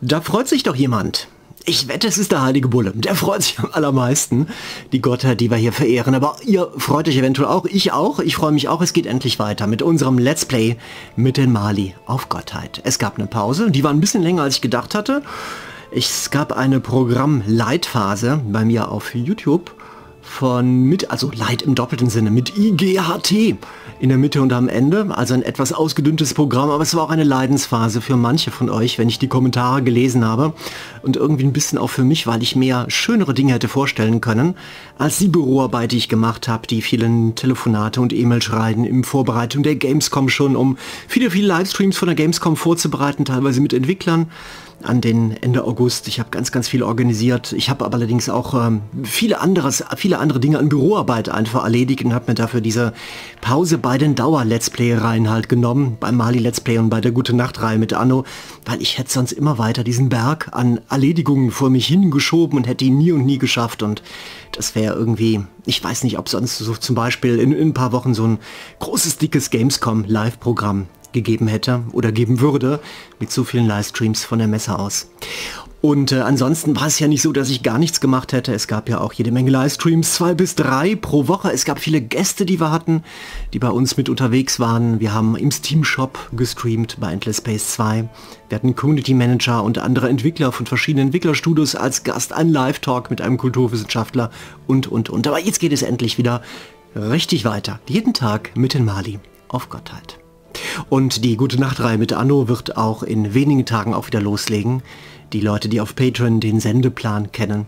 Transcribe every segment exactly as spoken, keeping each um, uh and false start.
Da freut sich doch jemand. Ich wette, es ist der heilige Bulle. Der freut sich am allermeisten. Die Gottheit, die wir hier verehren. Aber ihr freut euch eventuell auch. Ich auch. Ich freue mich auch. Es geht endlich weiter mit unserem Let's Play mit den Mali auf Gottheit. Es gab eine Pause. Die war ein bisschen länger, als ich gedacht hatte. Es gab eine Programm-Leitphase bei mir auf YouTube. Von mit, also Light im doppelten Sinne, mit I G H T in der Mitte und am Ende, also ein etwas ausgedünntes Programm, aber es war auch eine Leidensphase für manche von euch, wenn ich die Kommentare gelesen habe und irgendwie ein bisschen auch für mich, weil ich mir schönere Dinge hätte vorstellen können, als die Büroarbeit, die ich gemacht habe, die vielen Telefonate und E-Mail schreiben in Vorbereitung der Gamescom schon, um viele, viele Livestreams von der Gamescom vorzubereiten, teilweise mit Entwicklern. An den Ende August. Ich habe ganz, ganz viel organisiert. Ich habe aber allerdings auch ähm, viele, anderes, viele andere Dinge an Büroarbeit einfach erledigt und habe mir dafür diese Pause bei den Dauer-Let's Play-Reihen halt genommen, beim Mali-Let's Play und bei der Gute-Nacht-Reihe mit Anno, weil ich hätte sonst immer weiter diesen Berg an Erledigungen vor mich hingeschoben und hätte ihn nie und nie geschafft und das wäre irgendwie, ich weiß nicht, ob sonst so zum Beispiel in, in ein paar Wochen so ein großes, dickes Gamescom-Live-Programm gegeben hätte oder geben würde, mit so vielen Livestreams von der Messe aus. Und äh, ansonsten war es ja nicht so, dass ich gar nichts gemacht hätte. Es gab ja auch jede Menge Livestreams, zwei bis drei pro Woche. Es gab viele Gäste, die wir hatten, die bei uns mit unterwegs waren. Wir haben im Steam Shop gestreamt bei Endless Space zwei. Wir hatten Community Manager und andere Entwickler von verschiedenen Entwicklerstudios als Gast, ein Live-Talk mit einem Kulturwissenschaftler und, und, und. Aber jetzt geht es endlich wieder richtig weiter. Jeden Tag mit den Mali auf Gottheit. Und die Gute-Nacht-Reihe mit Anno wird auch in wenigen Tagen auch wieder loslegen. Die Leute, die auf Patreon den Sendeplan kennen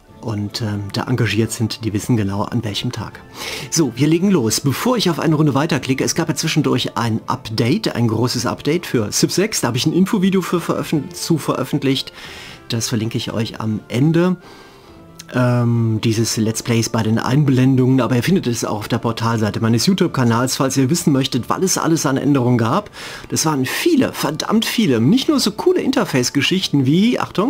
und ähm, da engagiert sind, die wissen genau an welchem Tag. So, wir legen los. Bevor ich auf eine Runde weiterklicke, es gab ja zwischendurch ein Update, ein großes Update für Civ sechs. Da habe ich ein Infovideo für veröffent- zu veröffentlicht. Das verlinke ich euch am Ende. Ähm, dieses Let's Plays bei den Einblendungen, aber ihr findet es auch auf der Portalseite meines YouTube-Kanals, falls ihr wissen möchtet, was es alles an Änderungen gab. Das waren viele, verdammt viele. Nicht nur so coole Interface-Geschichten wie, Achtung,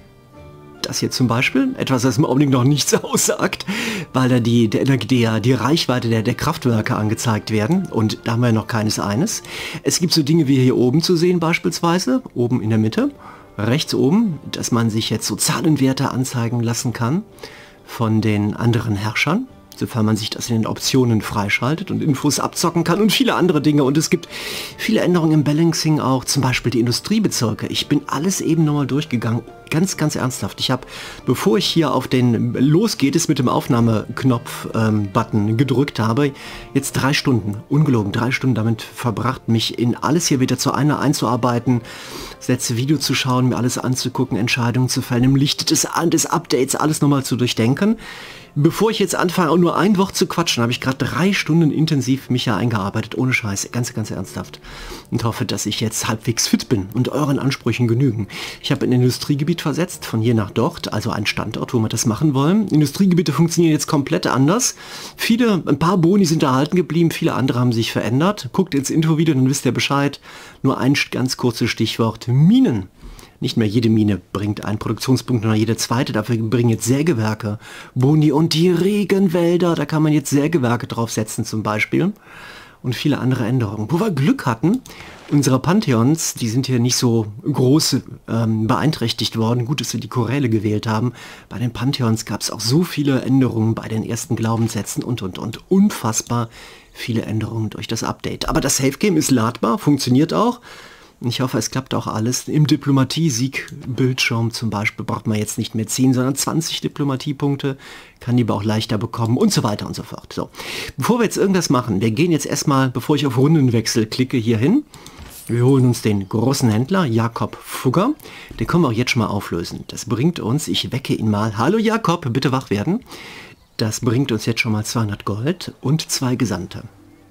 das hier zum Beispiel, etwas, das im Augenblick noch nichts aussagt, weil da die, der, der, die Reichweite der, der Kraftwerke angezeigt werden und da haben wir noch keines eines. Es gibt so Dinge wie hier oben zu sehen beispielsweise, oben in der Mitte. Rechts oben, dass man sich jetzt so Zahlenwerte anzeigen lassen kann von den anderen Herrschern, sofern man sich das in den Optionen freischaltet und Infos abzocken kann und viele andere Dinge. Und es gibt viele Änderungen im Balancing auch, zum Beispiel die Industriebezirke. Ich bin alles eben nochmal durchgegangen, ganz, ganz ernsthaft. Ich habe, bevor ich hier auf den Los geht es mit dem Aufnahmeknopf-Button ähm, gedrückt habe, jetzt drei Stunden, ungelogen, drei Stunden damit verbracht, mich in alles hier wieder zu einer einzuarbeiten, Sätze, Video zu schauen, mir alles anzugucken, Entscheidungen zu fällen, im Licht des, des Updates alles nochmal zu durchdenken. Bevor ich jetzt anfange, auch nur ein Wort zu quatschen, habe ich gerade drei Stunden intensiv mich hier eingearbeitet, ohne Scheiß, ganz, ganz ernsthaft. Und hoffe, dass ich jetzt halbwegs fit bin und euren Ansprüchen genügen. Ich habe ein Industriegebiet versetzt, von hier nach dort, also ein Standort, wo wir das machen wollen. Industriegebiete funktionieren jetzt komplett anders. Viele, ein paar Boni sind erhalten geblieben, viele andere haben sich verändert. Guckt ins Infovideo, dann wisst ihr Bescheid. Nur ein ganz kurzes Stichwort, Minen. Nicht mehr jede Mine bringt einen Produktionspunkt, sondern jede zweite. Dafür bringen jetzt Sägewerke Boni und die Regenwälder. Da kann man jetzt Sägewerke draufsetzen zum Beispiel. Und viele andere Änderungen. Wo wir Glück hatten, unsere Pantheons, die sind hier nicht so groß ähm, beeinträchtigt worden. Gut, dass wir die Choräle gewählt haben. Bei den Pantheons gab es auch so viele Änderungen bei den ersten Glaubenssätzen und, und, und. Unfassbar viele Änderungen durch das Update. Aber das Safe Game ist ladbar, funktioniert auch. Ich hoffe, es klappt auch alles. Im Diplomatie-Sieg-Bildschirm zum Beispiel braucht man jetzt nicht mehr zehn, sondern zwanzig Diplomatiepunkte. Kann die aber auch leichter bekommen und so weiter und so fort. So, bevor wir jetzt irgendwas machen, wir gehen jetzt erstmal, bevor ich auf Rundenwechsel klicke, hier hin. Wir holen uns den großen Händler, Jakob Fugger. Den können wir auch jetzt schon mal auflösen. Das bringt uns, ich wecke ihn mal. Hallo Jakob, bitte wach werden. Das bringt uns jetzt schon mal zweihundert Gold und zwei Gesandte.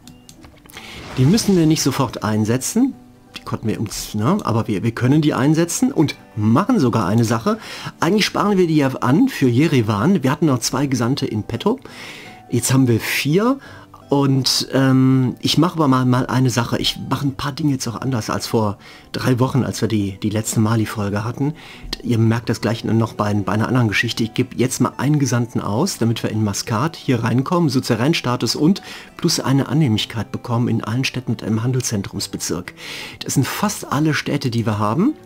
Die müssen wir nicht sofort einsetzen. Die konnten wir uns, ne? Aber wir, wir können die einsetzen und machen sogar eine Sache. Eigentlich sparen wir die ja an für Jerewan. Wir hatten noch zwei Gesandte in petto. Jetzt haben wir vier. Und ähm, ich mache aber mal, mal eine Sache. Ich mache ein paar Dinge jetzt auch anders als vor drei Wochen, als wir die, die letzte Mali-Folge hatten. Ihr merkt das gleich noch bei, bei einer anderen Geschichte. Ich gebe jetzt mal einen Gesandten aus, damit wir in Maskat hier reinkommen, Suzeränstatus und plus eine Annehmlichkeit bekommen in allen Städten mit einem Handelszentrumsbezirk. Das sind fast alle Städte, die wir haben.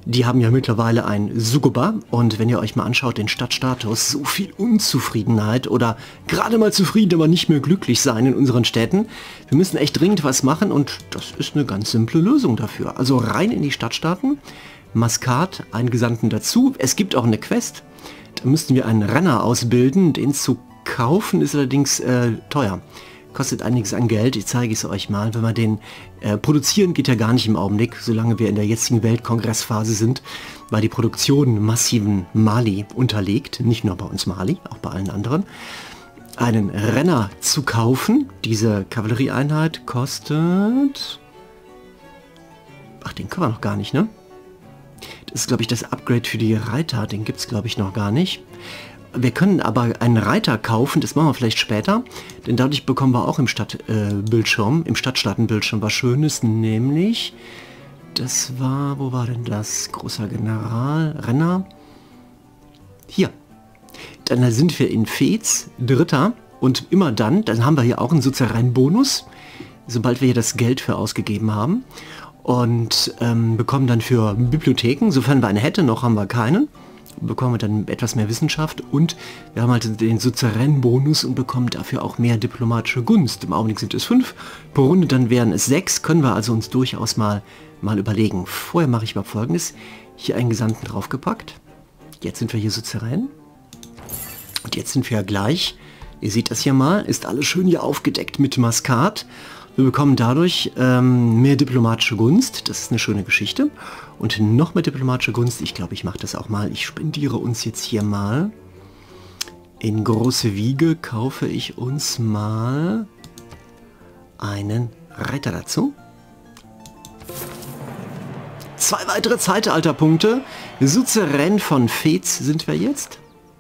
Die haben ja mittlerweile ein Sukuba und wenn ihr euch mal anschaut, den Stadtstatus, so viel Unzufriedenheit oder gerade mal zufrieden, aber nicht mehr glücklich sein in unseren Städten. Wir müssen echt dringend was machen und das ist eine ganz simple Lösung dafür. Also rein in die Stadtstaaten, Maskat, einen Gesandten dazu. Es gibt auch eine Quest, da müssten wir einen Renner ausbilden, den zu kaufen ist allerdings äh, teuer. Kostet einiges an Geld, ich zeige es euch mal. Wenn wir den äh, produzieren, geht ja gar nicht im Augenblick, solange wir in der jetzigen Weltkongressphase sind, weil die Produktion massiven Mali unterlegt, nicht nur bei uns Mali, auch bei allen anderen. Einen Renner zu kaufen, diese Kavallerieeinheit kostet... Ach, den können wir noch gar nicht, ne? Das ist, glaube ich, das Upgrade für die Reiter, den gibt es, glaube ich, noch gar nicht. Wir können aber einen Reiter kaufen, das machen wir vielleicht später, denn dadurch bekommen wir auch im Stadtbildschirm, äh, im Stadtstaatenbildschirm was Schönes, nämlich, das war, wo war denn das? Großer General, Renner. Hier. Dann sind wir in Fez, Dritter, und immer dann, dann haben wir hier auch einen Suzerain-Bonus, sobald wir hier das Geld für ausgegeben haben, und ähm, bekommen dann für Bibliotheken, sofern wir eine hätte, noch haben wir keinen, bekommen wir dann etwas mehr Wissenschaft und wir haben halt den Suzerän-Bonus und bekommen dafür auch mehr diplomatische Gunst. Im Augenblick sind es fünf, pro Runde dann wären es sechs, können wir also uns durchaus mal, mal überlegen. Vorher mache ich mal Folgendes, hier einen Gesandten draufgepackt, jetzt sind wir hier Suzerän und jetzt sind wir ja gleich, ihr seht das hier mal, ist alles schön hier aufgedeckt mit Maskat. Wir bekommen dadurch ähm, mehr diplomatische Gunst, das ist eine schöne Geschichte. Und noch mehr diplomatische Gunst, ich glaube, ich mache das auch mal. Ich spendiere uns jetzt hier mal. In große Wiege kaufe ich uns mal einen Reiter dazu. Zwei weitere Zeitalterpunkte. Suzerän von Fez sind wir jetzt.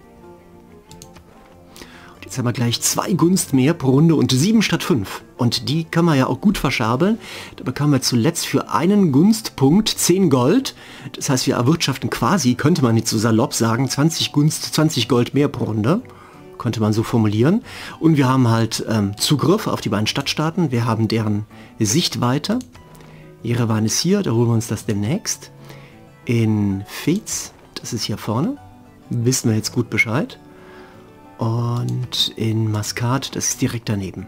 Jetzt haben wir gleich zwei Gunst mehr pro Runde und sieben statt fünf. Und die kann man ja auch gut verschabeln. Da bekamen wir zuletzt für einen Gunstpunkt zehn Gold. Das heißt, wir erwirtschaften quasi, könnte man nicht so salopp sagen, zwanzig Gunst, zwanzig Gold mehr pro Runde. Könnte man so formulieren. Und wir haben halt ähm, Zugriff auf die beiden Stadtstaaten. Wir haben deren Sichtweite. Jerewan ist hier, da holen wir uns das demnächst. In Fez, das ist hier vorne. Wissen wir jetzt gut Bescheid. Und in Maskat, das ist direkt daneben.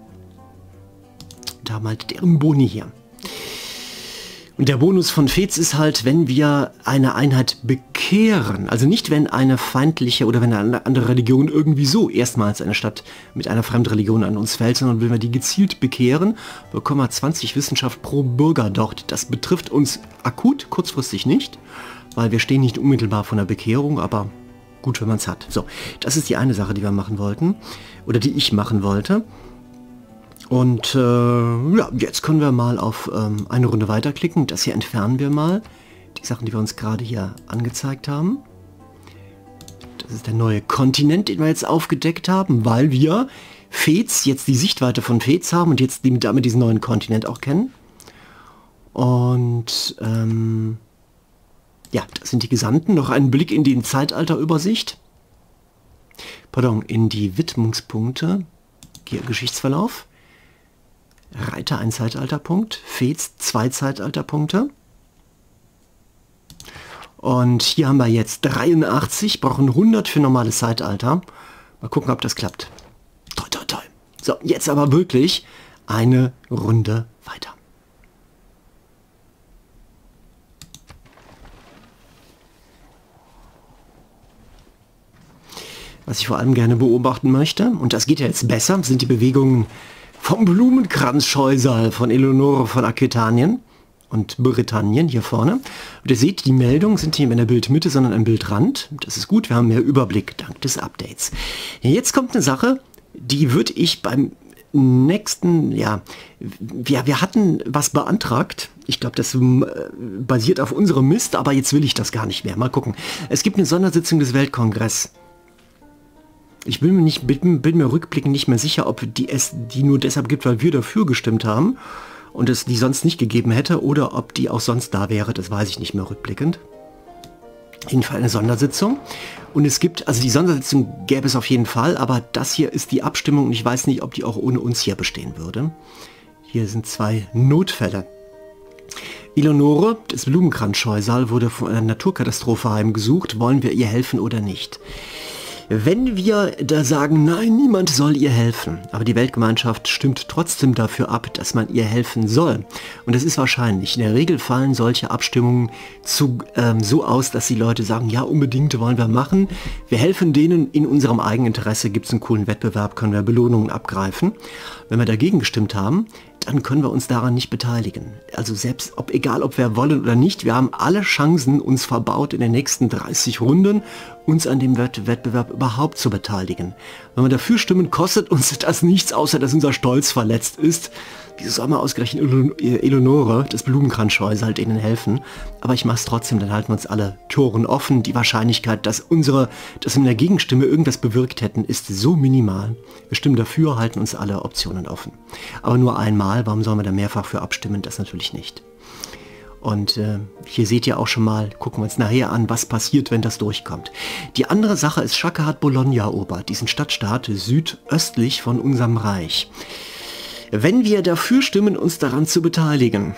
Da haben wir halt deren Boni hier. Und der Bonus von Fez ist halt, wenn wir eine Einheit bekehren. Also nicht, wenn eine feindliche oder wenn eine andere Religion irgendwie so erstmals eine Stadt mit einer Fremdreligion an uns fällt, sondern wenn wir die gezielt bekehren, bekommen wir zwanzig Wissenschaft pro Bürger dort. Das betrifft uns akut, kurzfristig nicht, weil wir stehen nicht unmittelbar vor einer Bekehrung, aber gut, wenn man es hat. So, das ist die eine Sache, die wir machen wollten. Oder die ich machen wollte. Und äh, ja, jetzt können wir mal auf ähm, eine Runde weiterklicken. Das hier entfernen wir mal. Die Sachen, die wir uns gerade hier angezeigt haben. Das ist der neue Kontinent, den wir jetzt aufgedeckt haben, weil wir Fez, jetzt die Sichtweite von Fez haben und jetzt die, damit diesen neuen Kontinent auch kennen. Und ähm, ja, das sind die Gesandten. Noch einen Blick in die Zeitalterübersicht. Pardon, in die Widmungspunkte. Hier Geschichtsverlauf. Reiter ein Zeitalterpunkt. Fez zwei Zeitalterpunkte. Und hier haben wir jetzt dreiundachtzig, brauchen hundert für normales Zeitalter. Mal gucken, ob das klappt. Toi, toi, toi. So, jetzt aber wirklich eine Runde weiter. Was ich vor allem gerne beobachten möchte, und das geht ja jetzt besser, sind die Bewegungen vom Blumenkranzscheusal von Eleonore von Aquitanien und Britannien hier vorne. Und ihr seht, die Meldungen sind nicht mehr in der Bildmitte, sondern am Bildrand. Das ist gut, wir haben mehr Überblick dank des Updates. Jetzt kommt eine Sache, die würde ich beim nächsten, ja, wir, wir hatten was beantragt. Ich glaube, das äh, basiert auf unserem Mist, aber jetzt will ich das gar nicht mehr. Mal gucken. Es gibt eine Sondersitzung des Weltkongress. Ich bin mir, nicht, bin, bin mir rückblickend nicht mehr sicher, ob die es die nur deshalb gibt, weil wir dafür gestimmt haben und es die sonst nicht gegeben hätte, oder ob die auch sonst da wäre, das weiß ich nicht mehr rückblickend. Jedenfalls eine Sondersitzung. Und es gibt, also die Sondersitzung gäbe es auf jeden Fall, aber das hier ist die Abstimmung und ich weiß nicht, ob die auch ohne uns hier bestehen würde. Hier sind zwei Notfälle. Eleonore, das Blumenkranzscheusal, wurde von einer Naturkatastrophe heimgesucht. Wollen wir ihr helfen oder nicht? Wenn wir da sagen, nein, niemand soll ihr helfen, aber die Weltgemeinschaft stimmt trotzdem dafür ab, dass man ihr helfen soll. Und das ist wahrscheinlich. In der Regel fallen solche Abstimmungen zu, ähm, so aus, dass die Leute sagen, ja, unbedingt wollen wir machen. Wir helfen denen in unserem Eigeninteresse, gibt es einen coolen Wettbewerb, können wir Belohnungen abgreifen. Wenn wir dagegen gestimmt haben, dann können wir uns daran nicht beteiligen. Also selbst, ob egal ob wir wollen oder nicht, wir haben alle Chancen uns verbaut, in den nächsten dreißig Runden uns an dem Wettbewerb überhaupt zu beteiligen. Wenn wir dafür stimmen, kostet uns das nichts, außer dass unser Stolz verletzt ist. Wieso soll man ausgerechnet Eleonore, das Blumenkranzscheusal, halt ihnen helfen? Aber ich mache es trotzdem, dann halten wir uns alle Toren offen. Die Wahrscheinlichkeit, dass unsere, dass wir mit der Gegenstimme irgendwas bewirkt hätten, ist so minimal. Wir stimmen dafür, halten uns alle Optionen offen. Aber nur einmal, warum sollen wir da mehrfach für abstimmen? Das natürlich nicht. Und äh, hier seht ihr auch schon mal, gucken wir uns nachher an, was passiert, wenn das durchkommt. Die andere Sache ist, Shaka hat Bologna erobert, diesen Stadtstaat südöstlich von unserem Reich. Wenn wir dafür stimmen, uns daran zu beteiligen,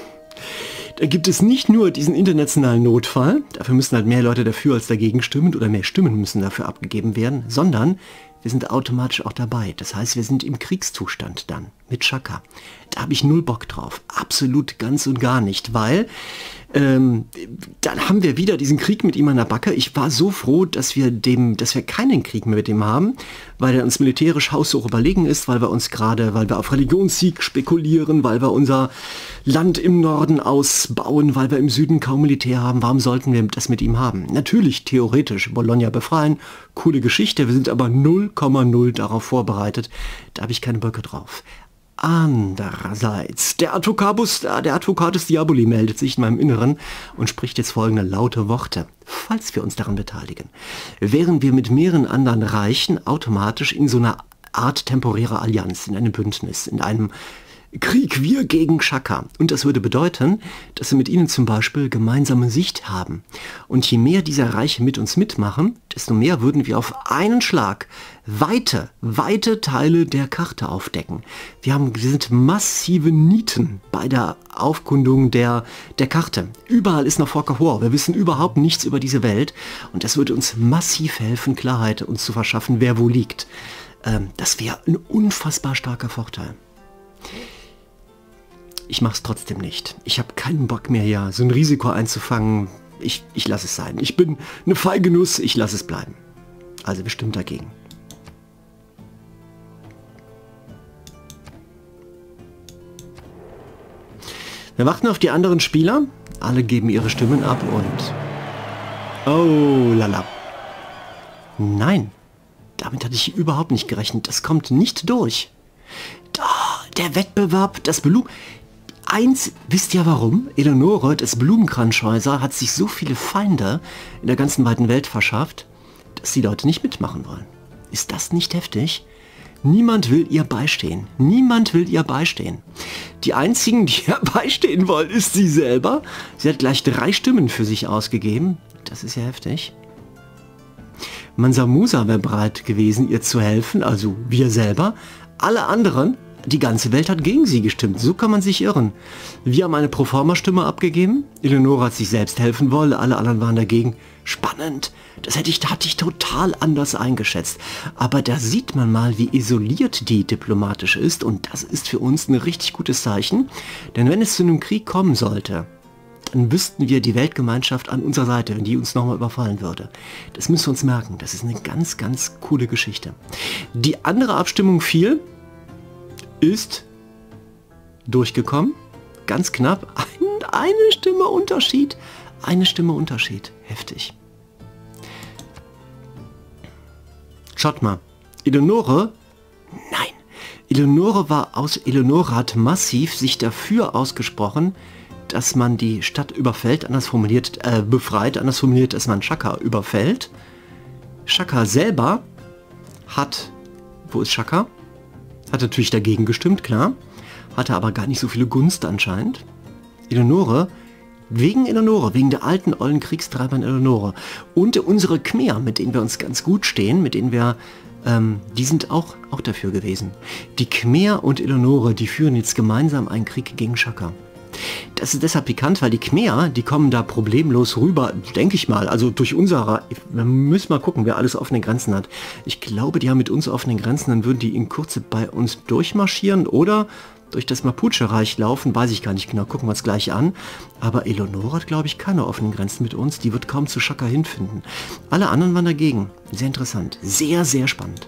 da gibt es nicht nur diesen internationalen Notfall, dafür müssen halt mehr Leute dafür als dagegen stimmen oder mehr Stimmen müssen dafür abgegeben werden, sondern wir sind automatisch auch dabei. Das heißt, wir sind im Kriegszustand dann mit Shaka. Da habe ich null Bock drauf. Absolut ganz und gar nicht, weil ähm, dann haben wir wieder diesen Krieg mit ihm an der Backe. Ich war so froh, dass wir dem, dass wir keinen Krieg mehr mit ihm haben, weil er uns militärisch haushoch überlegen ist, weil wir uns gerade, weil wir auf Religionssieg spekulieren, weil wir unser Land im Norden ausbauen, weil wir im Süden kaum Militär haben. Warum sollten wir das mit ihm haben? Natürlich theoretisch Bologna befreien, coole Geschichte, wir sind aber null Komma null darauf vorbereitet. Da habe ich keine Böcke drauf. Andererseits, der Advocatus, der Advocatus Diaboli meldet sich in meinem Inneren und spricht jetzt folgende laute Worte. Falls wir uns daran beteiligen, wären wir mit mehreren anderen Reichen automatisch in so einer Art temporärer Allianz, in einem Bündnis, in einem Krieg wir gegen Shaka. Und das würde bedeuten, dass wir mit ihnen zum Beispiel gemeinsame Sicht haben. Und je mehr dieser Reiche mit uns mitmachen, desto mehr würden wir auf einen Schlag weite, weite Teile der Karte aufdecken. Wir haben, wir sind massive Nieten bei der Aufkundung der, der Karte. Überall ist noch Forcahor. Wir wissen überhaupt nichts über diese Welt. Und das würde uns massiv helfen, Klarheit uns zu verschaffen, wer wo liegt. Ähm, das wäre ein unfassbar starker Vorteil. Ich mache es trotzdem nicht. Ich habe keinen Bock mehr, hier so ein Risiko einzufangen. Ich, ich lasse es sein. Ich bin eine feige Nuss, ich lasse es bleiben. Also bestimmt dagegen. Wir warten auf die anderen Spieler. Alle geben ihre Stimmen ab und... Oh, lala. Nein, damit hatte ich überhaupt nicht gerechnet. Das kommt nicht durch. Oh, der Wettbewerb, das Blumen... Eins, wisst ihr warum? Eleonore, das Blumenkranzscheusal, hat sich so viele Feinde in der ganzen weiten Welt verschafft, dass die Leute nicht mitmachen wollen. Ist das nicht heftig? Niemand will ihr beistehen. Niemand will ihr beistehen. Die einzigen, die ihr beistehen wollen, ist sie selber. Sie hat gleich drei Stimmen für sich ausgegeben. Das ist ja heftig. Mansa Musa wäre bereit gewesen, ihr zu helfen, also wir selber. Alle anderen... Die ganze Welt hat gegen sie gestimmt. So kann man sich irren. Wir haben eine Proforma-Stimme abgegeben. Eleonore hat sich selbst helfen wollen. Alle anderen waren dagegen. Spannend. Das hätte ich, da hatte ich total anders eingeschätzt. Aber da sieht man mal, wie isoliert die diplomatisch ist. Und das ist für uns ein richtig gutes Zeichen. Denn wenn es zu einem Krieg kommen sollte, dann wüssten wir die Weltgemeinschaft an unserer Seite, wenn die uns nochmal überfallen würde. Das müssen wir uns merken. Das ist eine ganz, ganz coole Geschichte. Die andere Abstimmung fiel... ist durchgekommen, ganz knapp, ein, eine Stimme Unterschied, eine Stimme Unterschied, heftig. Schaut mal, Eleonore, nein, Eleonore war aus, Eleonore hat massiv sich dafür ausgesprochen, dass man die Stadt überfällt, anders formuliert, äh, befreit, anders formuliert, dass man Shaka überfällt. Shaka selber hat, wo ist Shaka? Hat natürlich dagegen gestimmt, klar. Hatte aber gar nicht so viele Gunst anscheinend. Eleonore, wegen Eleonore, wegen der alten, ollen Kriegstreibern Eleonore. Und unsere Khmer, mit denen wir uns ganz gut stehen, mit denen wir, ähm, die sind auch, auch dafür gewesen. Die Khmer und Eleonore, die führen jetzt gemeinsam einen Krieg gegen Shaka. Das ist deshalb pikant, weil die Khmer, die kommen da problemlos rüber, denke ich mal. Also durch unsere, wir müssen mal gucken, wer alles offene Grenzen hat. Ich glaube, die haben mit uns offene Grenzen, dann würden die in Kürze bei uns durchmarschieren oder durch das Mapuche-Reich laufen, weiß ich gar nicht genau, gucken wir uns gleich an. Aber Eleonora hat, glaube ich, keine offenen Grenzen mit uns, die wird kaum zu Shaka hinfinden. Alle anderen waren dagegen. Sehr interessant, sehr, sehr spannend.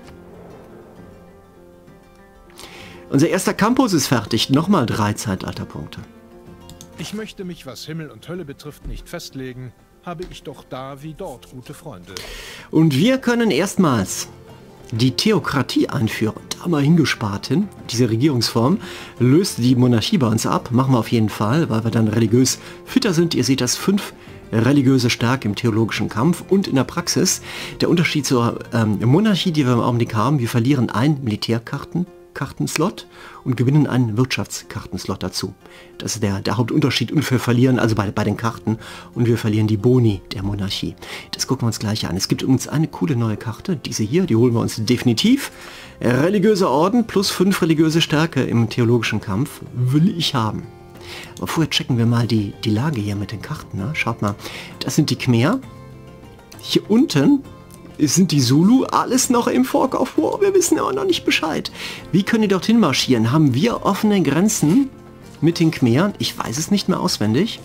Unser erster Campus ist fertig, nochmal drei Zeitalterpunkte. Ich möchte mich, was Himmel und Hölle betrifft, nicht festlegen, habe ich doch da wie dort gute Freunde. Und wir können erstmals die Theokratie einführen. Da mal hingespart hin. Diese Regierungsform löst die Monarchie bei uns ab. Machen wir auf jeden Fall, weil wir dann religiös fitter sind. Ihr seht das, fünf religiöse Stärke im theologischen Kampf und in der Praxis. Der Unterschied zur ähm, Monarchie, die wir im Augenblick haben, wir verlieren ein Militärkarten. Kartenslot und gewinnen einen Wirtschaftskartenslot dazu. Das ist der, der Hauptunterschied und wir verlieren also bei, bei den Karten und wir verlieren die Boni der Monarchie. Das gucken wir uns gleich an. Es gibt uns eine coole neue Karte, diese hier, die holen wir uns definitiv. Religiöser Orden plus fünf religiöse Stärke im theologischen Kampf will ich haben. Aber vorher checken wir mal die, die Lage hier mit den Karten. Ne? Schaut mal, das sind die Khmer. Hier unten sind die Zulu, alles noch im Vorkauf. Wow, wir wissen aber noch nicht Bescheid. Wie können die dorthin marschieren? Haben wir offene Grenzen mit den Khmer? Ich weiß es nicht mehr auswendig.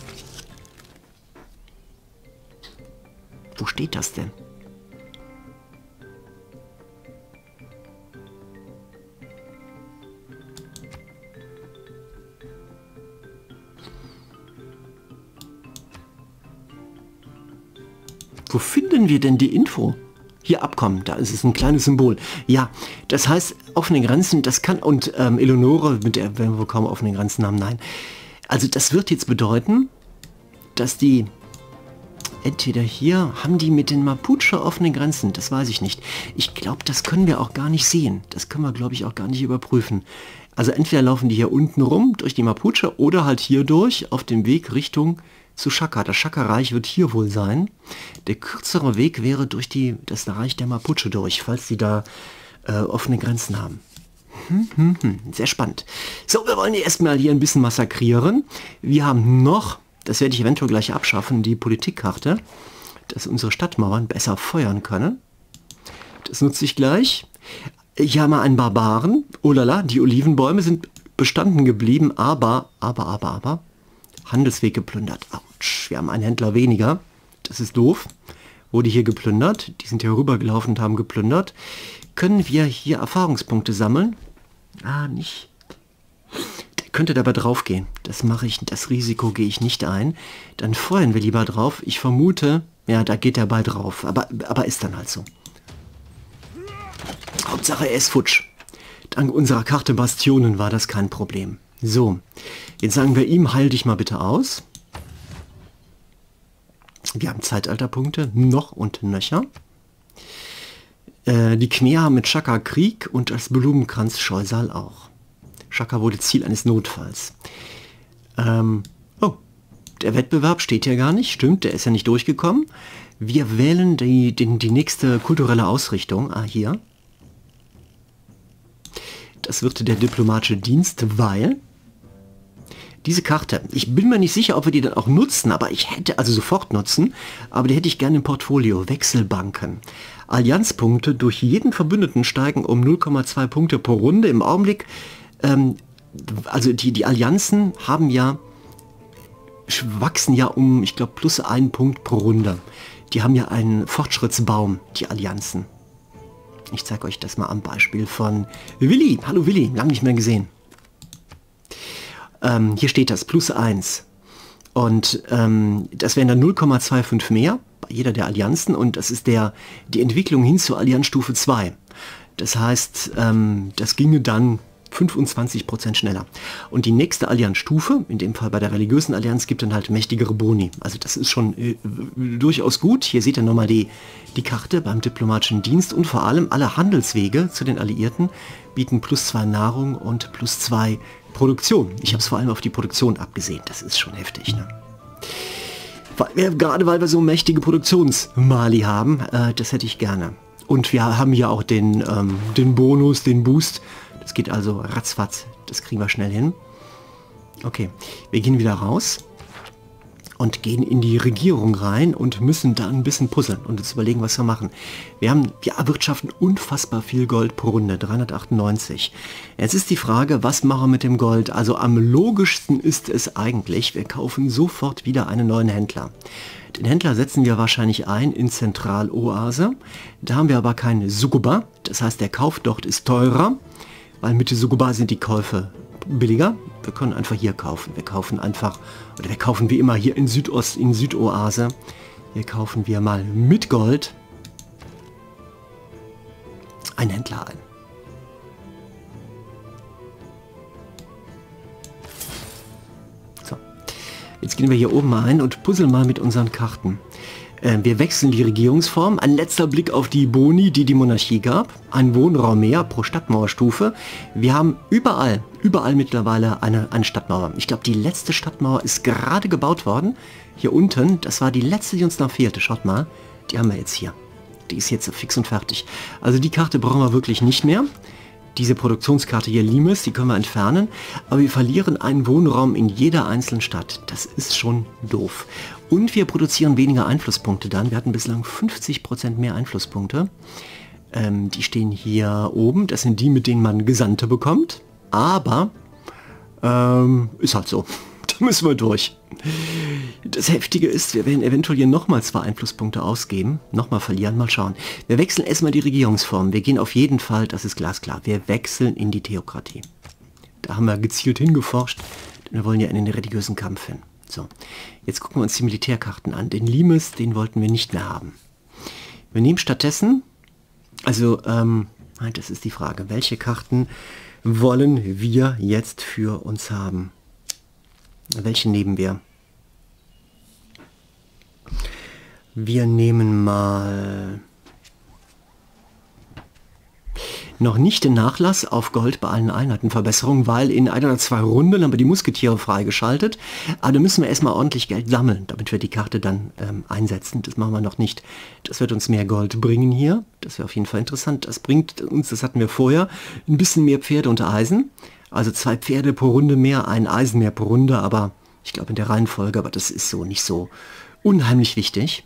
Wo steht das denn? Wo finden wir denn die Info? Hier Abkommen, da ist es ein kleines Symbol. Ja, das heißt, offene Grenzen, das kann, und ähm, Eleonore, mit der werden wir kaum offene Grenzen haben, nein. Also das wird jetzt bedeuten, dass die, entweder hier, haben die mit den Mapuche offene Grenzen, das weiß ich nicht. Ich glaube, das können wir auch gar nicht sehen. Das können wir, glaube ich, auch gar nicht überprüfen. Also entweder laufen die hier unten rum, durch die Mapuche, oder halt hier durch, auf dem Weg Richtung zu Shaka. Das Shaka-Reich wird hier wohl sein. Der kürzere Weg wäre durch die, das Reich der Mapuche durch, falls die da äh, offene Grenzen haben. Hm, hm, hm. Sehr spannend. So, wir wollen die erstmal hier ein bisschen massakrieren. Wir haben noch, das werde ich eventuell gleich abschaffen, die Politikkarte, dass unsere Stadtmauern besser feuern können. Das nutze ich gleich. Hier haben wir einen Barbaren. Oh lala, die Olivenbäume sind bestanden geblieben, aber, aber, aber, aber, Handelsweg geplündert. Autsch, wir haben einen Händler weniger. Das ist doof. Wurde hier geplündert. Die sind hier rübergelaufen und haben geplündert. Können wir hier Erfahrungspunkte sammeln? Ah, nicht. Der könnte dabei drauf gehen. Das mache ich, das Risiko gehe ich nicht ein. Dann feuern wir lieber drauf. Ich vermute, ja, da geht er bei drauf. Aber, aber ist dann halt so. Hauptsache er ist futsch. Dank unserer Karte Bastionen war das kein Problem. So, jetzt sagen wir ihm, heil dich mal bitte aus. Wir haben Zeitalterpunkte, noch und nöcher. Äh, die Khmer haben mit Shaka Krieg und das Blumenkranz-Scheusal auch. Shaka wurde Ziel eines Notfalls. Ähm, oh, der Wettbewerb steht hier gar nicht, stimmt, der ist ja nicht durchgekommen. Wir wählen die, die, die nächste kulturelle Ausrichtung, ah hier. Das wird der diplomatische Dienst, weil diese Karte, ich bin mir nicht sicher, ob wir die dann auch nutzen, aber ich hätte, also sofort nutzen, aber die hätte ich gerne im Portfolio. Wechselbanken. Allianzpunkte durch jeden Verbündeten steigen um null Komma zwei Punkte pro Runde. Im Augenblick, ähm, also die, die Allianzen haben ja, wachsen ja um, ich glaube, plus einen Punkt pro Runde. Die haben ja einen Fortschrittsbaum, die Allianzen. Ich zeige euch das mal am Beispiel von Willi. Hallo Willi, lange nicht mehr gesehen. Ähm, hier steht das, plus eins. Und ähm, das wären dann null Komma fünfundzwanzig mehr bei jeder der Allianzen. Und das ist der, die Entwicklung hin zur Allianzstufe zwei. Das heißt, ähm, das ginge dann fünfundzwanzig Prozent schneller. Und die nächste Allianzstufe, in dem Fall bei der religiösen Allianz, gibt dann halt mächtigere Boni. Also das ist schon äh, durchaus gut. Hier seht ihr nochmal die, die Karte beim diplomatischen Dienst und vor allem alle Handelswege zu den Alliierten bieten plus zwei Nahrung und plus zwei Produktion. Ich habe es vor allem auf die Produktion abgesehen. Das ist schon heftig. Ne? Weil wir, gerade weil wir so mächtige Produktionsmali haben, äh, das hätte ich gerne. Und wir haben ja auch den, ähm, den Bonus, den Boost. Das geht also ratzfatz. Das kriegen wir schnell hin. Okay, wir gehen wieder raus und gehen in die Regierung rein und müssen da ein bisschen puzzeln und uns überlegen, was wir machen. Wir haben, wir erwirtschaften unfassbar viel Gold pro Runde, dreihundertachtundneunzig. Jetzt ist die Frage, was machen wir mit dem Gold? Also am logischsten ist es eigentlich, wir kaufen sofort wieder einen neuen Händler. Den Händler setzen wir wahrscheinlich ein in Zentraloase. Da haben wir aber keinen Sukuba, das heißt der Kauf dort ist teurer, weil mit Sukuba sind die Käufe billiger. Wir können einfach hier kaufen. Wir kaufen einfach, oder wir kaufen wie immer hier in Südost, in Südoase. Hier kaufen wir mal mit Gold einen Händler ein. So, jetzt gehen wir hier oben mal ein und puzzeln mal mit unseren Karten. Wir wechseln die Regierungsform. Ein letzter Blick auf die Boni, die die Monarchie gab. Ein Wohnraum mehr pro Stadtmauerstufe. Wir haben überall, überall mittlerweile eine, eine Stadtmauer. Ich glaube, die letzte Stadtmauer ist gerade gebaut worden. Hier unten, das war die letzte, die uns noch fehlte. Schaut mal, die haben wir jetzt hier. Die ist jetzt fix und fertig. Also die Karte brauchen wir wirklich nicht mehr. Diese Produktionskarte hier, Limes, die können wir entfernen. Aber wir verlieren einen Wohnraum in jeder einzelnen Stadt. Das ist schon doof. Und wir produzieren weniger Einflusspunkte dann. Wir hatten bislang fünfzig Prozent mehr Einflusspunkte. Ähm, die stehen hier oben. Das sind die, mit denen man Gesandte bekommt. Aber ähm, ist halt so. Da müssen wir durch. Das Heftige ist, wir werden eventuell hier nochmal zwei Einflusspunkte ausgeben. Nochmal verlieren, mal schauen. Wir wechseln erstmal die Regierungsform. Wir gehen auf jeden Fall, das ist glasklar, wir wechseln in die Theokratie. Da haben wir gezielt hingeforscht, denn wir wollen ja in den religiösen Kampf hin. So, jetzt gucken wir uns die Militärkarten an. Den Limes, den wollten wir nicht mehr haben. Wir nehmen stattdessen, also, ähm, das ist die Frage, welche Karten wollen wir jetzt für uns haben? Welche nehmen wir? Wir nehmen mal noch nicht den Nachlass auf Gold bei allen Einheitenverbesserungen, weil in ein oder zwei Runden haben wir die Musketiere freigeschaltet. Aber da müssen wir erstmal ordentlich Geld sammeln, damit wir die Karte dann ähm, einsetzen. Das machen wir noch nicht. Das wird uns mehr Gold bringen hier. Das wäre auf jeden Fall interessant. Das bringt uns, das hatten wir vorher, ein bisschen mehr Pferde unter Eisen. Also zwei Pferde pro Runde mehr, ein Eisen mehr pro Runde, aber ich glaube in der Reihenfolge, aber das ist so nicht so unheimlich wichtig.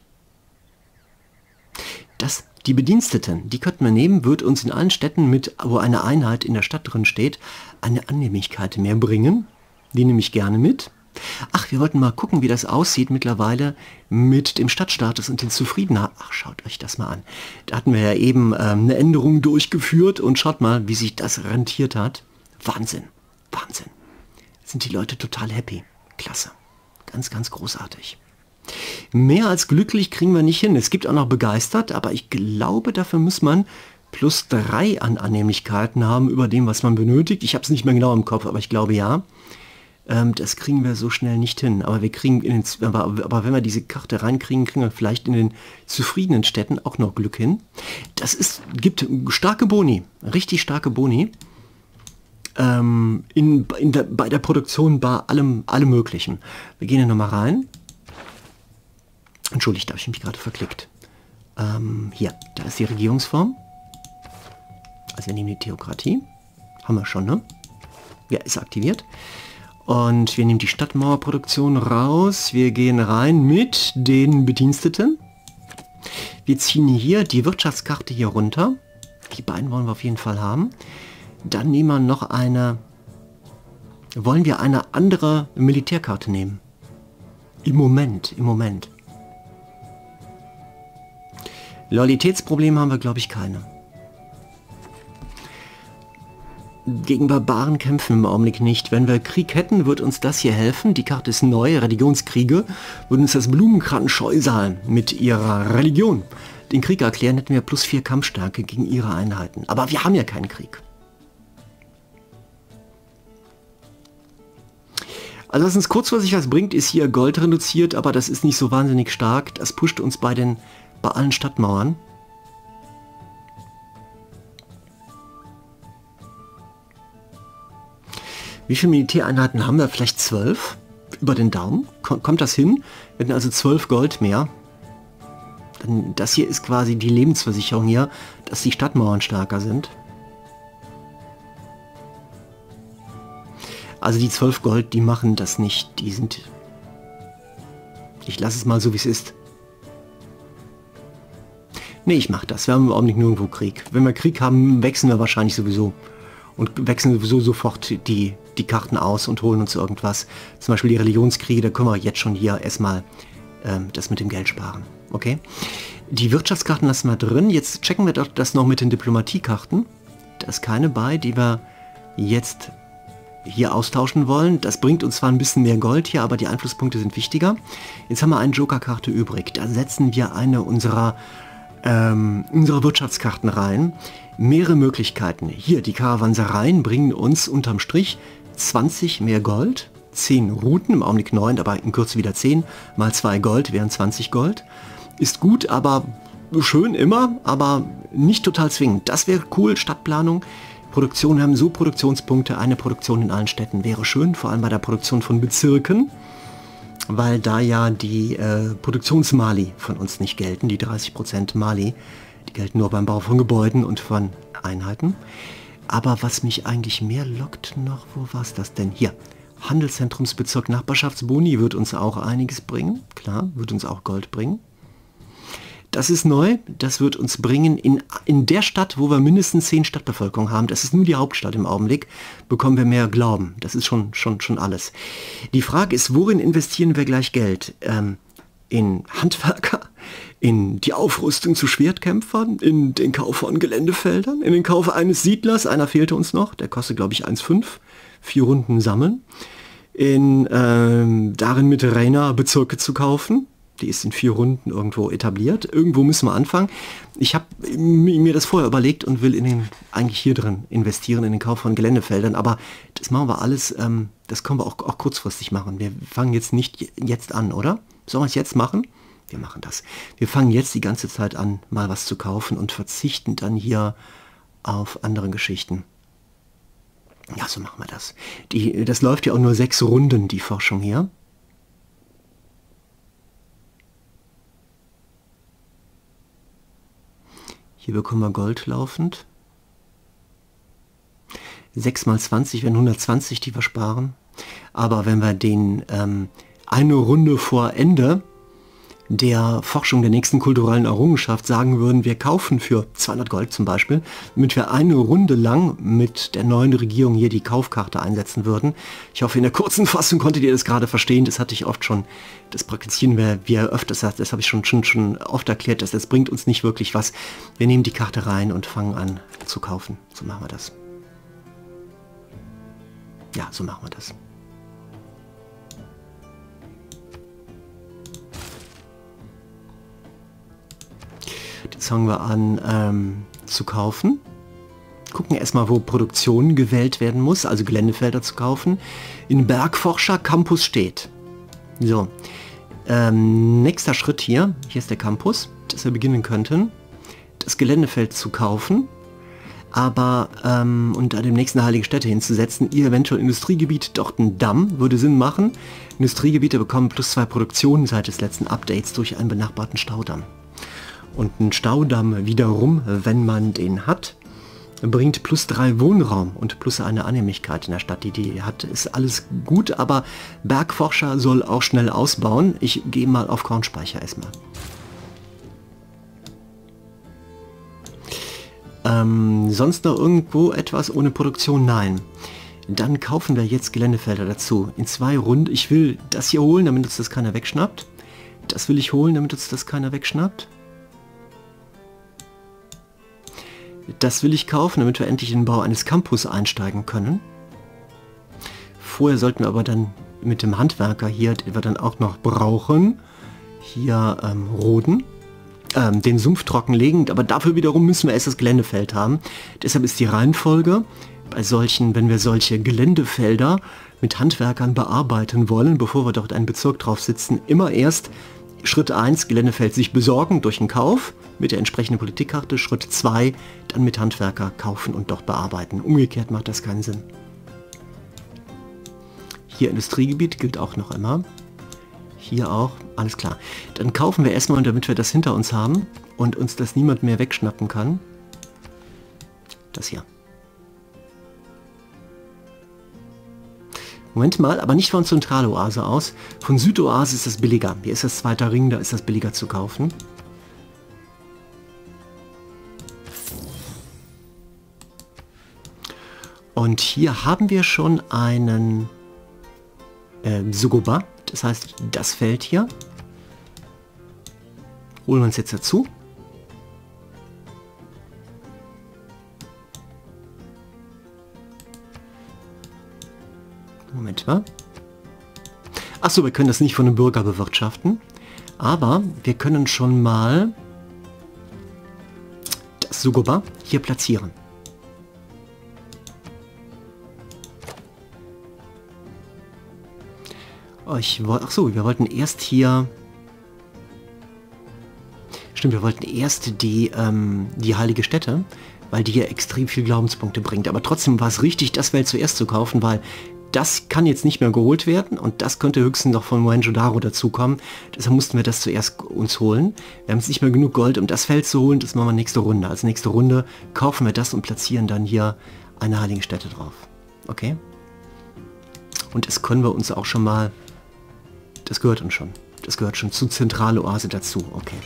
Das, die Bediensteten, die könnten wir nehmen, wird uns in allen Städten, mit, wo eine Einheit in der Stadt drin steht, eine Annehmlichkeit mehr bringen. Die nehme ich gerne mit. Ach, wir wollten mal gucken, wie das aussieht mittlerweile mit dem Stadtstatus und den Zufriedenheiten. Ach, schaut euch das mal an. Da hatten wir ja eben ähm, eine Änderung durchgeführt und schaut mal, wie sich das rentiert hat. Wahnsinn, Wahnsinn. Sind die Leute total happy. Klasse. Ganz, ganz großartig. Mehr als glücklich kriegen wir nicht hin. Es gibt auch noch begeistert, aber ich glaube, dafür muss man plus drei an Annehmlichkeiten haben über dem, was man benötigt. Ich habe es nicht mehr genau im Kopf, aber ich glaube ja. Ähm, das kriegen wir so schnell nicht hin. Aber wir kriegen in den, aber, aber wenn wir diese Karte reinkriegen, kriegen wir vielleicht in den zufriedenen Städten auch noch Glück hin. Das ist, gibt starke Boni, richtig starke Boni. Ähm, in, in der, bei der Produktion bei allem, allem Möglichen. Wir gehen hier nochmal rein. Entschuldigt, da habe ich mich gerade verklickt. Ähm, hier, da ist die Regierungsform. Also wir nehmen die Theokratie. Haben wir schon, ne? Ja, ist aktiviert. Und wir nehmen die Stadtmauerproduktion raus. Wir gehen rein mit den Bediensteten. Wir ziehen hier die Wirtschaftskarte hier runter. Die beiden wollen wir auf jeden Fall haben. Dann nehmen wir noch eine... Wollen wir eine andere Militärkarte nehmen? Im Moment, im Moment. Loyalitätsprobleme haben wir, glaube ich, keine. Gegen Barbaren kämpfen wir im Augenblick nicht. Wenn wir Krieg hätten, würde uns das hier helfen. Die Karte ist neu, Religionskriege. Würde uns das Blumenkranz-Scheusal mit ihrer Religion den Krieg erklären, hätten wir plus vier Kampfstärke gegen ihre Einheiten. Aber wir haben ja keinen Krieg. Also was uns kurzfristig was bringt, ist hier Gold reduziert, aber das ist nicht so wahnsinnig stark. Das pusht uns bei den bei allen Stadtmauern. Wie viele Militäreinheiten haben wir? Vielleicht zwölf? Über den Daumen? Kommt das hin? Wir hätten also zwölf Gold mehr. Dann, das hier ist quasi die Lebensversicherung hier, dass die Stadtmauern stärker sind. Also die zwölf Gold, die machen das nicht. Die sind... Ich lasse es mal so, wie es ist. Nee, ich mache das. Wir haben im Augenblick nirgendwo Krieg. Wenn wir Krieg haben, wechseln wir wahrscheinlich sowieso. Und wechseln sowieso sofort die, die Karten aus und holen uns irgendwas. Zum Beispiel die Religionskriege, da können wir jetzt schon hier erstmal ähm, das mit dem Geld sparen. Okay? Die Wirtschaftskarten lassen wir drin. Jetzt checken wir doch das noch mit den Diplomatiekarten. Da ist keine bei, die wir jetzt hier austauschen wollen. Das bringt uns zwar ein bisschen mehr Gold hier, aber die Einflusspunkte sind wichtiger. Jetzt haben wir eine Joker-Karte übrig. Da setzen wir eine unserer, ähm, unserer Wirtschaftskarten rein. Mehrere Möglichkeiten. Hier, die Karawansereien bringen uns unterm Strich zwanzig mehr Gold. zehn Routen, im Augenblick neun, aber in Kürze wieder zehn. Mal zwei Gold wären zwanzig Gold. Ist gut, aber schön immer, aber nicht total zwingend. Das wäre cool, Stadtplanung. Produktion, wir haben so Produktionspunkte, eine Produktion in allen Städten wäre schön, vor allem bei der Produktion von Bezirken, weil da ja die äh, Produktionsmali von uns nicht gelten, die dreißig Prozent Mali, die gelten nur beim Bau von Gebäuden und von Einheiten. Aber was mich eigentlich mehr lockt noch, wo war es das denn? Hier, Handelszentrumsbezirk Nachbarschaftsboni wird uns auch einiges bringen, klar, wird uns auch Gold bringen. Das ist neu, das wird uns bringen in, in der Stadt, wo wir mindestens zehn Stadtbevölkerung haben, das ist nur die Hauptstadt im Augenblick, bekommen wir mehr Glauben. Das ist schon, schon, schon alles. Die Frage ist, worin investieren wir gleich Geld? Ähm, in Handwerker, in die Aufrüstung zu Schwertkämpfern, in den Kauf von Geländefeldern, in den Kauf eines Siedlers, einer fehlte uns noch, der kostet glaube ich eins Komma fünf, vier Runden sammeln, in ähm, darin mit Rainer Bezirke zu kaufen. Die ist in vier Runden irgendwo etabliert. Irgendwo müssen wir anfangen. Ich habe mir das vorher überlegt und will in den, eigentlich hier drin investieren, in den Kauf von Geländefeldern. Aber das machen wir alles, ähm, das können wir auch, auch kurzfristig machen. Wir fangen jetzt nicht jetzt an, oder? Sollen wir es jetzt machen? Wir machen das. Wir fangen jetzt die ganze Zeit an, mal was zu kaufen und verzichten dann hier auf andere Geschichten. Ja, so machen wir das. Die, das läuft ja auch nur sechs Runden, die Forschung hier. Hier bekommen wir Gold laufend. sechs mal zwanzig wären hundertzwanzig, die wir sparen. Aber wenn wir den ähm, eine Runde vor Ende der Forschung der nächsten kulturellen Errungenschaft sagen würden, wir kaufen für zweihundert Gold zum Beispiel, damit wir eine Runde lang mit der neuen Regierung hier die Kaufkarte einsetzen würden. Ich hoffe, in der kurzen Fassung konntet ihr das gerade verstehen. Das hatte ich oft schon, das praktizieren wir, wie er öfters sagt, das habe ich schon, schon, schon oft erklärt, dass das bringt uns nicht wirklich was. Wir nehmen die Karte rein und fangen an zu kaufen. So machen wir das. Ja, so machen wir das. Jetzt fangen wir an ähm, zu kaufen. Gucken erstmal, wo Produktion gewählt werden muss, also Geländefelder zu kaufen. In Bergforscher Campus steht. So, ähm, nächster Schritt hier, hier ist der Campus, dass wir beginnen könnten, das Geländefeld zu kaufen, aber ähm, unter dem nächsten Heilige Stätte hinzusetzen, ihr eventuell Industriegebiet, dort ein Damm, würde Sinn machen. Industriegebiete bekommen plus zwei Produktionen seit des letzten Updates durch einen benachbarten Staudamm. Und ein Staudamm wiederum, wenn man den hat, bringt plus drei Wohnraum und plus eine Annehmlichkeit in der Stadt. Die die hat, ist alles gut, aber Bergforscher soll auch schnell ausbauen. Ich gehe mal auf Kornspeicher erstmal. Ähm, sonst noch irgendwo etwas ohne Produktion? Nein. Dann kaufen wir jetzt Geländefelder dazu. In zwei Runden. Ich will das hier holen, damit uns das keiner wegschnappt. Das will ich holen, damit uns das keiner wegschnappt. Das will ich kaufen, damit wir endlich in den Bau eines Campus einsteigen können. Vorher sollten wir aber dann mit dem Handwerker hier, den wir dann auch noch brauchen, hier ähm, roden, ähm, den Sumpf trockenlegen, aber dafür wiederum müssen wir erst das Geländefeld haben. Deshalb ist die Reihenfolge bei solchen, wenn wir solche Geländefelder mit Handwerkern bearbeiten wollen, bevor wir dort einen Bezirk drauf sitzen, immer erst Schritt eins, Geländefeld sich besorgen durch den Kauf mit der entsprechenden Politikkarte. Schritt zwei, dann mit Handwerker kaufen und dort bearbeiten. Umgekehrt macht das keinen Sinn. Hier Industriegebiet gilt auch noch immer. Hier auch, alles klar. Dann kaufen wir erstmal, damit wir das hinter uns haben und uns das niemand mehr wegschnappen kann. Das hier. Moment mal, aber nicht von Zentraloase aus. Von Südoase ist das billiger. Hier ist das zweite Ring, da ist das billiger zu kaufen. Und hier haben wir schon einen äh, Sugoba. Das heißt, das Feld hier. Holen wir uns jetzt dazu. Moment mal. Achso, wir können das nicht von einem Bürger bewirtschaften. Aber wir können schon mal das Sugoba hier platzieren. Oh, ich wollte, ach so, wir wollten erst hier... Stimmt, wir wollten erst die, ähm, die heilige Stätte, weil die ja extrem viel Glaubenspunkte bringt. Aber trotzdem war es richtig, das Feld zuerst zu kaufen, weil das kann jetzt nicht mehr geholt werden und das könnte höchstens noch von Mohenjo-Daro dazukommen. Deshalb mussten wir das zuerst uns holen. Wir haben jetzt nicht mehr genug Gold, um das Feld zu holen. Das machen wir nächste Runde. Als nächste Runde kaufen wir das und platzieren dann hier eine heilige Stätte drauf. Okay? Und das können wir uns auch schon mal... Das gehört uns schon. Das gehört schon zu Zentraloase dazu. Okay.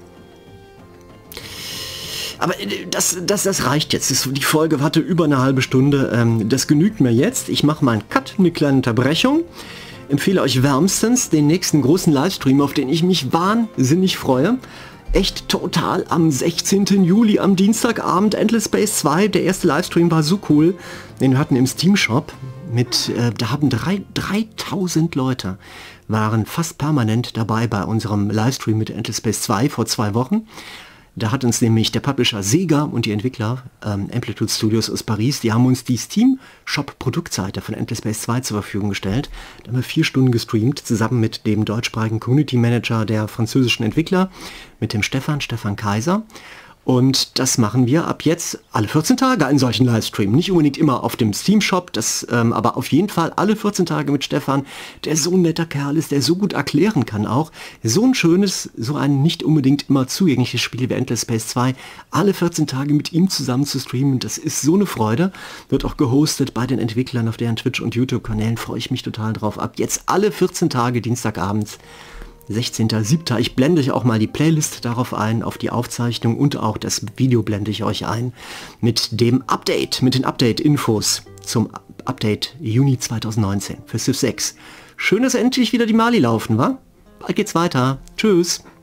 Aber das, das, das reicht jetzt. Das, die Folge hatte über eine halbe Stunde. Ähm, das genügt mir jetzt. Ich mache mal einen Cut, eine kleine Unterbrechung. Empfehle euch wärmstens den nächsten großen Livestream, auf den ich mich wahnsinnig freue. Echt total am sechzehnten Juli, am Dienstagabend, Endless Space zwei. Der erste Livestream war so cool. Den wir hatten im Steam Shop. Mit, äh, da haben drei, dreitausend Leute waren fast permanent dabei bei unserem Livestream mit Endless Space zwei vor zwei Wochen. Da hat uns nämlich der Publisher Sega und die Entwickler ähm, Amplitude Studios aus Paris, die haben uns die Steam Shop Produktseite von Endless Space zwei zur Verfügung gestellt. Da haben wir vier Stunden gestreamt, zusammen mit dem deutschsprachigen Community Manager der französischen Entwickler, mit dem Stefan, Stefan Kaiser. Und das machen wir ab jetzt alle vierzehn Tage einen solchen Livestream. Nicht unbedingt immer auf dem Steam Shop, das, ähm, aber auf jeden Fall alle vierzehn Tage mit Stefan, der so ein netter Kerl ist, der so gut erklären kann auch. So ein schönes, so ein nicht unbedingt immer zugängliches Spiel wie Endless Space zwei. Alle vierzehn Tage mit ihm zusammen zu streamen, das ist so eine Freude. Wird auch gehostet bei den Entwicklern auf deren Twitch- und YouTube-Kanälen. Freue ich mich total drauf. Ab jetzt alle vierzehn Tage, Dienstagabends. sechzehnten siebten Ich blende euch auch mal die Playlist darauf ein, auf die Aufzeichnung und auch das Video blende ich euch ein mit dem Update, mit den Update-Infos zum Update Juni zweitausendneunzehn für Civ sechs. Schön, dass endlich wieder die Mali laufen, wa? Bald geht's weiter. Tschüss.